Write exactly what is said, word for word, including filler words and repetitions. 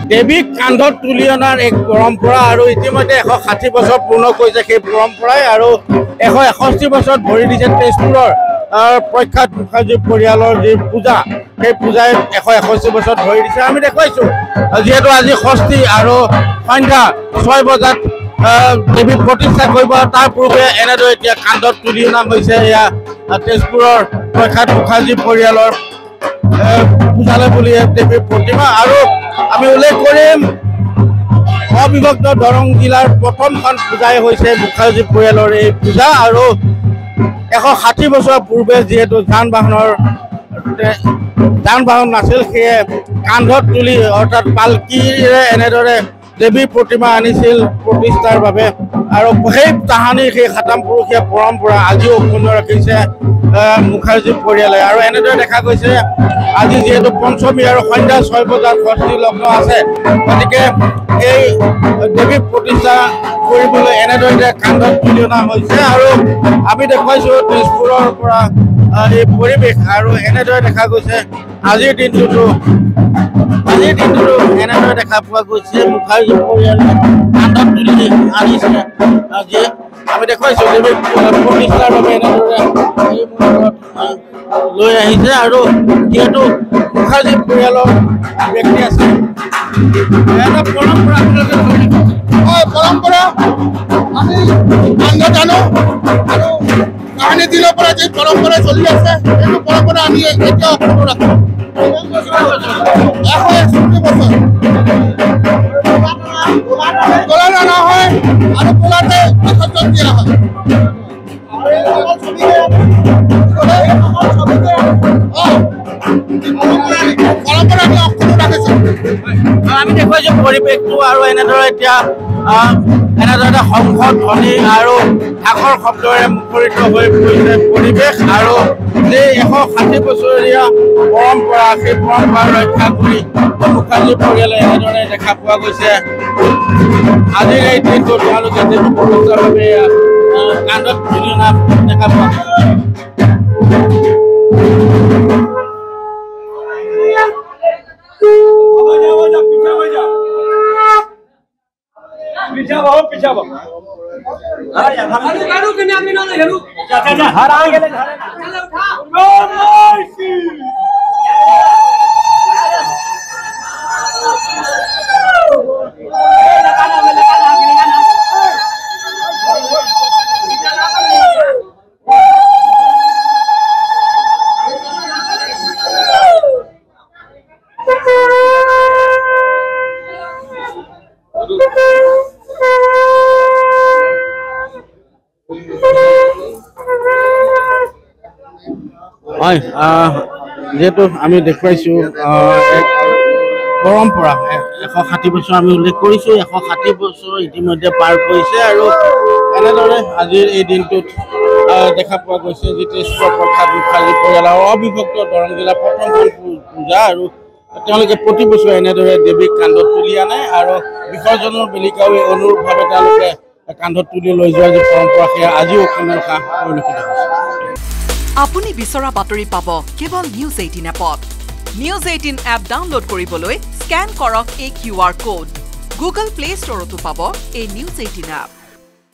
দেৱীক কান্ধত তুলি অনাৰ এক পৰম্পৰা আৰু ইতিমধ্যে এশ ষাঠি বছৰ পূৰ্ণ কৰিছে সেই পৰম্পৰাই আৰু এশ এষষ্ঠি বছৰত ভৰি দিছে তেজপুৰৰ প্ৰখ্যাত মুখাৰ্জী পৰিয়ালৰ যি পূজা সেই পূজাই এশ এষষ্ঠি বছৰত ভৰি দিছে আমি দেখুৱাইছোঁ যিহেতু আজি ষষ্ঠী আৰু সন্ধ্যা ছয় বজাত দেৱীক প্ৰতিষ্ঠা কৰিব তাৰ পূৰ্বে এনেদৰে এতিয়া কান্ধত তুলি অনা হৈছে এয়া তেজপুৰৰ প্ৰখ্যাত মুখাৰ্জী পৰিয়ালৰ পূজালৈ বুলি দেৱীৰ প্ৰতিমা আৰু আমি উল্লেখ কৰিম অবিভক্ত দৰং জিলাৰ প্ৰথমখন পূজাই হৈছে মুখাৰ্জী পৰিয়ালৰ এই পূজা আৰু এশ ষাঠি বছৰ পূৰ্বে যিহেতু যান বাহনৰ যান বাহন নাছিল সেয়ে কান্ধত তুলি অৰ্থাৎ পালকিৰে এনেদৰে দেৱীৰ প্ৰতিমা আনিছিল প্ৰতিষ্ঠাৰ বাবে আৰু সেই তাহানিৰ সেই সাতাম পুৰুষীয়া পৰম্পৰা আজিও অক্ষুণ্ণ ৰাখিছে মুখাৰ্জী পৰিয়ালে আৰু এনেদৰে দেখা গৈছে আজি যিহেতু পঞ্চমী আৰু সন্ধ্যা ছয় বজাত ষষ্ঠী লগ্ন আছে গতিকে এই দেৱীক প্ৰতিষ্ঠা কৰিবলৈ এনেদৰে কান্ধত তুলি অনা হৈছে আৰু আমি দেখুৱাইছোঁ তেজপুৰৰ পৰা এই পৰিৱেশ আৰু এনেদৰে দেখা গৈছে আজিৰ দিনটোতো আজিৰ দিনটোতো এনেদৰে দেখা পোৱা গৈছে মুখাৰ্জী পৰিয়ালে কান্ধত তুলি আনিছে আজি আমি দেখুৱাইছোঁ দেৱীক প্ৰতিষ্ঠাৰ বাবে এনেদৰে এই মুহূৰ্তত লৈ আহিছে আৰু যিহেতু মুখাৰ্জী পৰিয়ালৰ ব্যক্তি আছে এটা পৰম্পৰা হয় পৰম্পৰা আমি আনন্দ জানো আৰু কাহিনী দিনৰ পৰা যি পৰম্পৰা চলি আছে সেইটো পৰম্পৰা আমি এতিয়া অক্ষুণ্ণ ৰাখোঁ এশ একষষ্ঠি বছৰ তোলা অনা হয় আৰু তোলাতে বিসৰ্জন দিয়া হয় আমি দেখুৱাইছোঁ পৰিৱেশটো আৰু এনেদৰে এতিয়া এনেদৰে শংখ ধ্বনি আৰু ঢাকৰ শব্দৰে মুখৰিত হৈ পৰিছে পৰিৱেশ আৰু যে এশ ষাঠি বছৰীয়া পৰম্পৰা সেই পৰম্পৰা ৰক্ষা কৰি মুখাৰ্জী পৰিয়ালে এনেদৰে দেখা পোৱা গৈছে আজিৰ এই দিনটো তেওঁলোকে দেৱী প্ৰতিষ্ঠাৰ বাবে কান্ধত তুলি অনা দেখা পোৱা पीछा बहुत पीछा बहुत अरे हमारे गाड़ू के नाम ना हेरू चाचा चाचा हर आ गेले चल उठा नो मर्सी लगाना में लगाना लगाना হয় যেহেতু আমি দেখুৱাইছোঁ এক পৰম্পৰা এশ ষাঠি বছৰ আমি উল্লেখ কৰিছোঁ এশ ষাঠি বছৰ ইতিমধ্যে পাৰ কৰিছে আৰু এনেদৰে আজিৰ এই দিনটোত দেখা পোৱা গৈছে যে তেজপুৰৰ প্ৰখ্যাত মুখাৰ্জী পৰিয়ালৰ অবিভক্ত দৰং জিলাৰ প্ৰথমখন পূজা আৰু তেওঁলোকে প্ৰতি বছৰে এনেদৰে দেৱীক কান্ধত তুলি আনে আৰু বিসৰ্জনৰ বেলিকাও অনুৰূপভাৱে তেওঁলোকে কান্ধত তুলি লৈ যোৱাৰ যি পৰম্পৰা সেয়া আজিও অক্ষুণ্ণ ৰখা পৰিলক্ষিত হৈছে আপুনি বিচৰা বাতৰি পাব কেৱল নিউজ এইটিন এপত নিউজ এইটিন এপ ডাউনলোড কৰিবলৈ স্কেন কৰক এই Q R code Google Play ষ্টৰতো পাব এই নিউজ এইটিন এপ